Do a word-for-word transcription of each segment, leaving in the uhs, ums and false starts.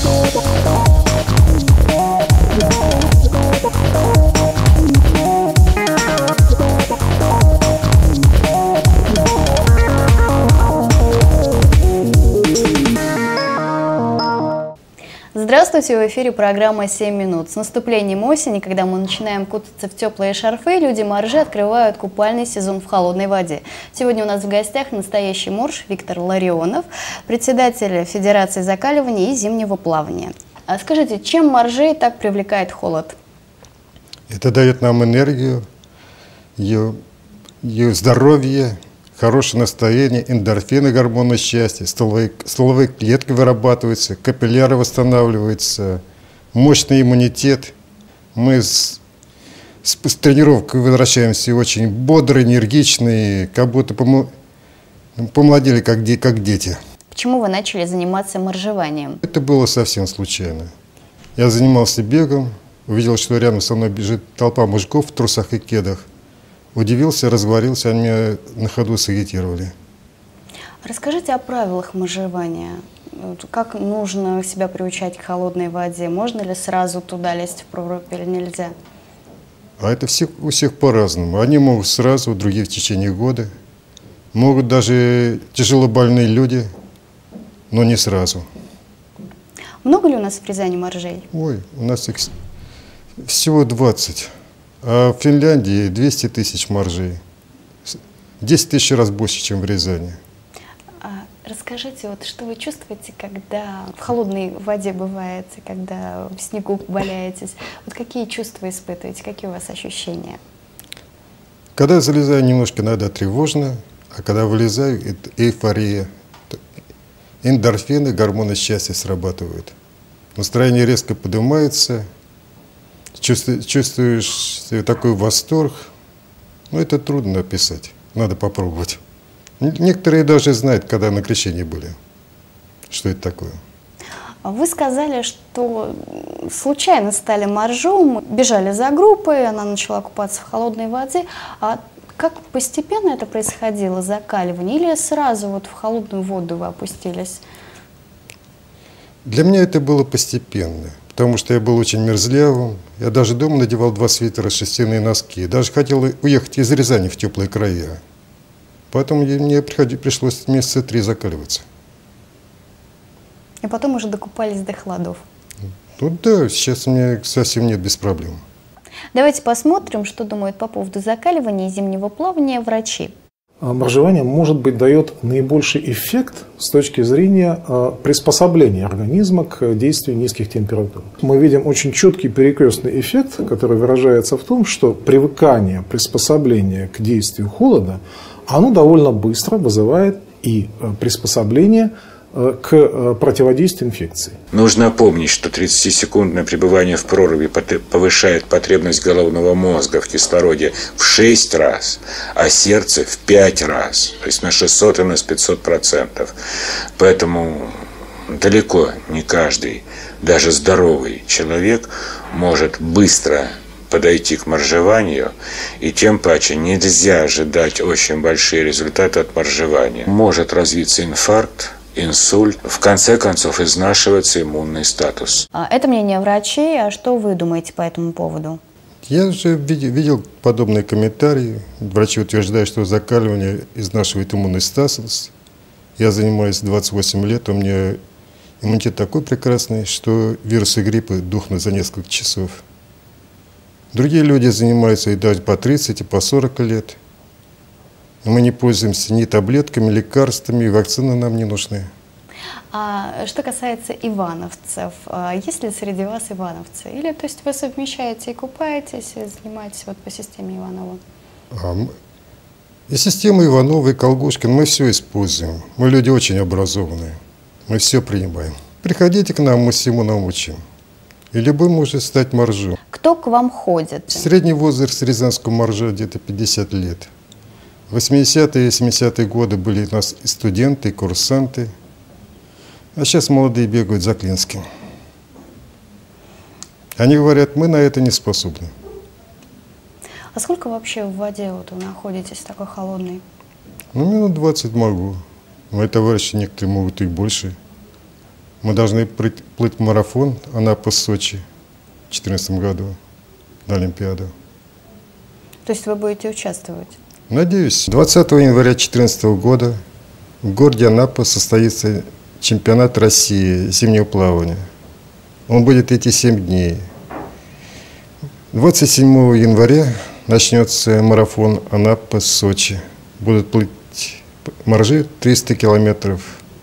Здравствуйте, в эфире программа «семь минут». С наступлением осени, когда мы начинаем кутаться в теплые шарфы, люди Моржи открывают купальный сезон в холодной воде. Сегодня у нас в гостях настоящий морж Виктор Ларионов, председатель Федерации закаливания и зимнего плавания. А скажите, чем моржей так привлекает холод? Это дает нам энергию, ее, ее здоровье, хорошее настроение, эндорфины, гормоны счастья, стволовые, стволовые клетки вырабатываются, капилляры восстанавливаются, мощный иммунитет. Мы с, с, с тренировкой возвращаемся очень бодрые, энергичные, как будто помолодели, как, де, как дети. Почему вы начали заниматься моржеванием? Это было совсем случайно. Я занимался бегом, увидел, что рядом со мной бежит толпа мужиков в трусах и кедах. Удивился, разговорился, они меня на ходу сагитировали. Расскажите о правилах моржевания. Как нужно себя приучать к холодной воде? Можно ли сразу туда лезть в прорубь или нельзя? А это все, у всех по-разному. Они могут сразу, другие в течение года. Могут даже тяжело больные люди, но не сразу. Много ли у нас в Рязани моржей? Ой, у нас их всего двадцать. А в Финляндии двести тысяч моржей. десять тысяч раз больше, чем в Рязани. А расскажите, вот, что вы чувствуете, когда в холодной воде бываете, когда в снегу валяетесь? Вот какие чувства испытываете, какие у вас ощущения? Когда залезаю, немножко иногда тревожно, а когда вылезаю, это эйфория. Эндорфины, гормоны счастья срабатывают. Настроение резко поднимается. Чувствуешь, чувствуешь такой восторг, но это трудно описать, надо попробовать. Некоторые даже знают, когда на крещении были, что это такое. Вы сказали, что случайно стали моржом, бежали за группой, она начала купаться в холодной воде. А как постепенно это происходило, закаливание, или сразу вот в холодную воду вы опустились? Для меня это было постепенно. Потому что я был очень мерзлявым. Я даже дома надевал два свитера, шерстяные носки. Даже хотел уехать из Рязани в теплые края. Поэтому мне пришлось месяца три закаливаться. И потом уже докупались до холодов. Ну да, сейчас у меня совсем нет, без проблем. Давайте посмотрим, что думают по поводу закаливания и зимнего плавания врачи. Моржевание, может быть, дает наибольший эффект с точки зрения приспособления организма к действию низких температур. Мы видим очень четкий перекрестный эффект, который выражается в том, что привыкание, приспособление к действию холода, оно довольно быстро вызывает и приспособление к противодействию инфекции. Нужно помнить, что тридцатисекундное пребывание в проруби повышает потребность головного мозга в кислороде в шесть раз, а сердце в пять раз, то есть на шестьсот и на пятьсот процентов. Поэтому далеко не каждый, даже здоровый человек может быстро подойти к моржеванию, и тем паче нельзя ожидать очень большие результаты от моржевания. Может развиться инфаркт, инсульт, в конце концов изнашивается иммунный статус. Это мнение врачей, а что вы думаете по этому поводу? Я уже видел, видел подобные комментарии. Врачи утверждают, что закаливание изнашивает иммунный статус. Я занимаюсь двадцать восемь лет, у меня иммунитет такой прекрасный, что вирусы гриппа духнут за несколько часов. Другие люди занимаются и даже по тридцать, и по сорок лет. Мы не пользуемся ни таблетками, лекарствами, и вакцины нам не нужны. А что касается ивановцев, есть ли среди вас ивановцы? Или то есть вы совмещаете и купаетесь, и занимаетесь вот по системе Иванова? А мы... И система Иванова, и Колгушкин, мы все используем. Мы люди очень образованные, мы все принимаем. Приходите к нам, мы всему научим. И любой может стать моржом. Кто к вам ходит? Средний возраст рязанского моржа где-то пятьдесят лет. В восьмидесятые и семидесятые годы были у нас и студенты, и курсанты. А сейчас молодые бегают за Клинским. Они говорят, мы на это не способны. А сколько вообще в воде вот вы находитесь такой холодной? Ну, минут двадцать могу. Мои товарищи некоторые могут и больше. Мы должны плыть марафон Анапа-Сочи в две тысячи четырнадцатом году на Олимпиаду. То есть вы будете участвовать? Надеюсь. двадцатого января две тысячи четырнадцатого года в городе Анапа состоится чемпионат России зимнего плавания. Он будет идти семь дней. двадцать седьмого января начнется марафон Анапа-Сочи. Будут плыть моржи триста километров.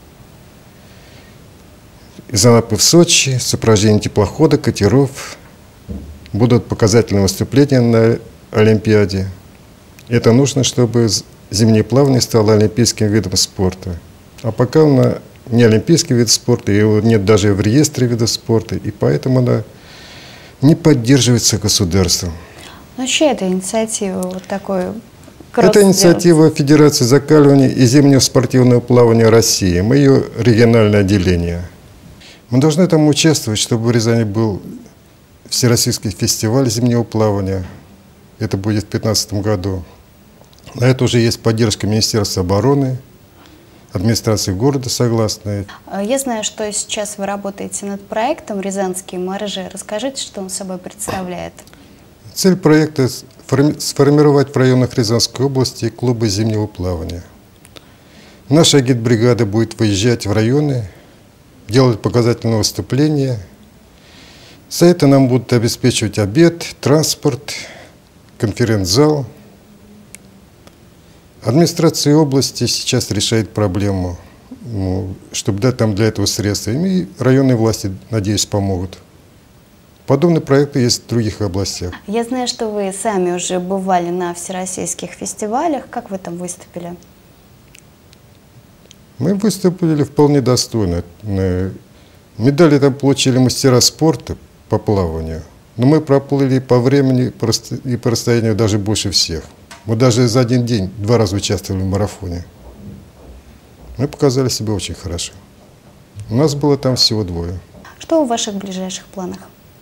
Из Анапы в Сочи, сопровождение теплохода, катеров. Будут показательные выступления на Олимпиаде. Это нужно, чтобы зимнее плавание стало олимпийским видом спорта. А пока она не олимпийский вид спорта, его нет даже в реестре видов спорта, и поэтому она не поддерживается государством. Ну, чья это инициатива вот такой? Это инициатива Федерации закаливания и зимнего спортивного плавания России. Мы ее региональное отделение. Мы должны там участвовать, чтобы в Рязани был Всероссийский фестиваль зимнего плавания. Это будет в две тысячи пятнадцатом году. На это уже есть поддержка Министерства обороны, администрации города согласны. Я знаю, что сейчас вы работаете над проектом «Рязанские моржи». Расскажите, что он собой представляет. Цель проекта – сформировать в районах Рязанской области клубы зимнего плавания. Наша агитбригада будет выезжать в районы, делать показательные выступления. За это нам будут обеспечивать обед, транспорт, конференц-зал. Администрация области сейчас решает проблему, ну, чтобы дать там для этого средства. И районные власти, надеюсь, помогут. Подобные проекты есть в других областях. Я знаю, что вы сами уже бывали на всероссийских фестивалях. Как вы там выступили? Мы выступили вполне достойно. Медали там получили мастера спорта по плаванию. Но мы проплыли по времени и по расстоянию даже больше всех. Мы даже за один день два раза участвовали в марафоне. Мы показали себя очень хорошо. У нас было там всего двое. Что в ваших ближайших планах?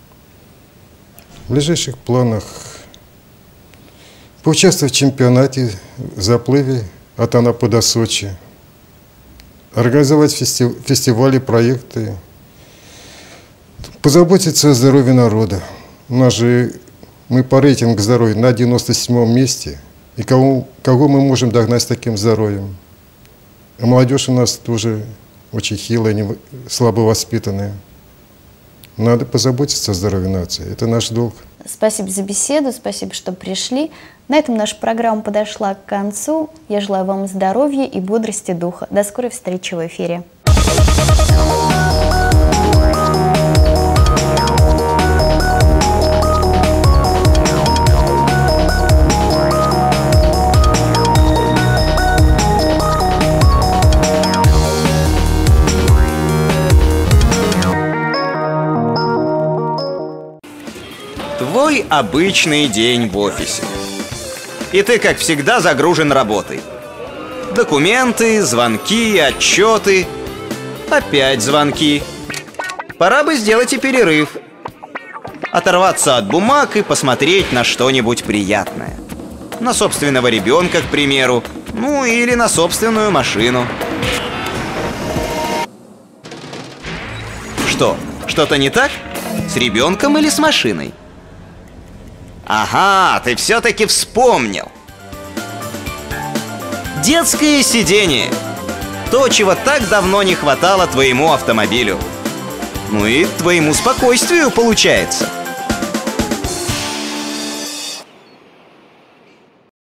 В ближайших планах поучаствовать в чемпионате, в заплыве от Анапы до Сочи, организовать фестив... фестивали, проекты, позаботиться о здоровье народа. У нас же мы по рейтингу здоровья на девяносто седьмом месте. И кого, кого мы можем догнать с таким здоровьем? А молодежь у нас тоже очень хилая, не... слабо воспитанная. Надо позаботиться о здоровье нации. Это наш долг. Спасибо за беседу, спасибо, что пришли. На этом наша программа подошла к концу. Я желаю вам здоровья и бодрости духа. До скорой встречи в эфире. Твой обычный день в офисе. И ты, как всегда, загружен работой. Документы, звонки, отчеты. Опять звонки. Пора бы сделать и перерыв. Оторваться от бумаг и посмотреть на что-нибудь приятное. На собственного ребенка, к примеру. Ну, или на собственную машину. Что, что-то не так? С ребенком или с машиной? Ага, ты все-таки вспомнил. Детское сиденье. То, чего так давно не хватало твоему автомобилю. Ну и твоему спокойствию, получается.